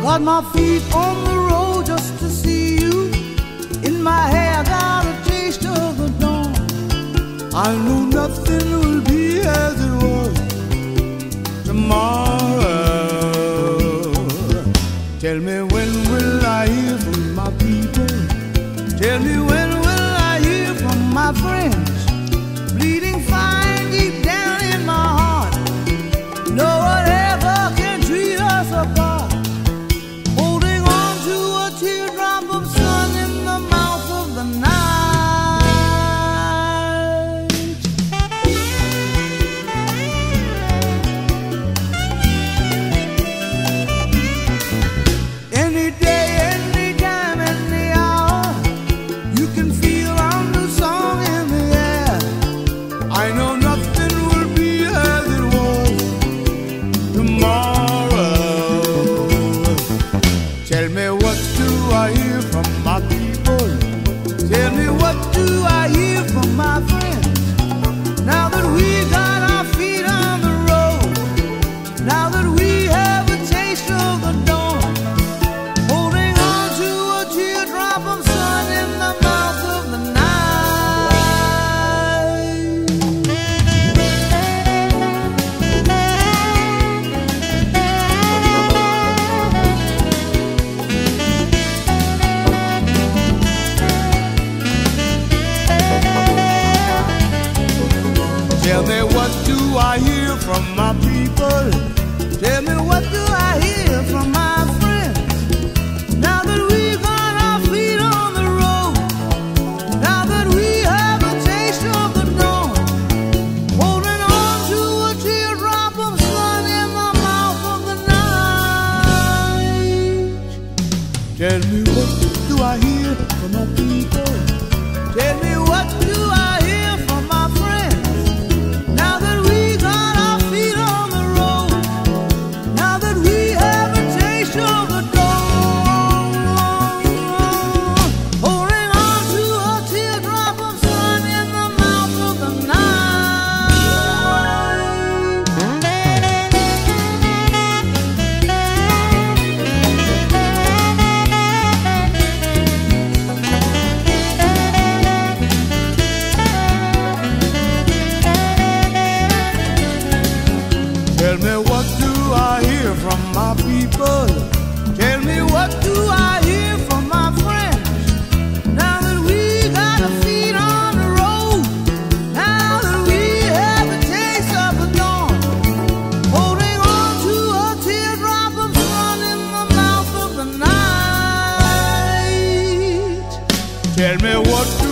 Got my feet on the road just to see you. In my hair got a taste of the dawn. I know nothing will be as it was tomorrow. Tell me, when will I hear from my people? Tell me, when will I hear from my friends? Bleeding fine deep down in my heart. No one ever can treat us apart. Holding on to a teardrop of sun in the mouth of the night. Any day, any time, any hour, you can feel our new song in the air. I know nothing will be as it was tomorrow. Tell me, what do I hear from my people? Tell me, what do I hear from my friends? Now that we got our feet on the road, now that we have a taste of the dawn, holding on to a teardrop of sun in the mouth of the night. Tell me, what do I hear from my people? Tell me, what do I hear from my friends? Now that we got our feet on the road, now that we have a taste of the dawn, holding on to a teardrop of sun in the mouth of the night. Tell me, what do I hear from my people? Tell me, what do I hear from my friends? Now that we got our feet on the road, now that we have a taste of the dawn, holding on to a teardrop of sun in the mouth of the Tell me, what do I hear from my people? Tell me, what do I hear from my friends? Now that we got our feet on the road, now that we have a taste of the dawn, holding on to a teardrop of sun in the mouth of the night. Tell me, what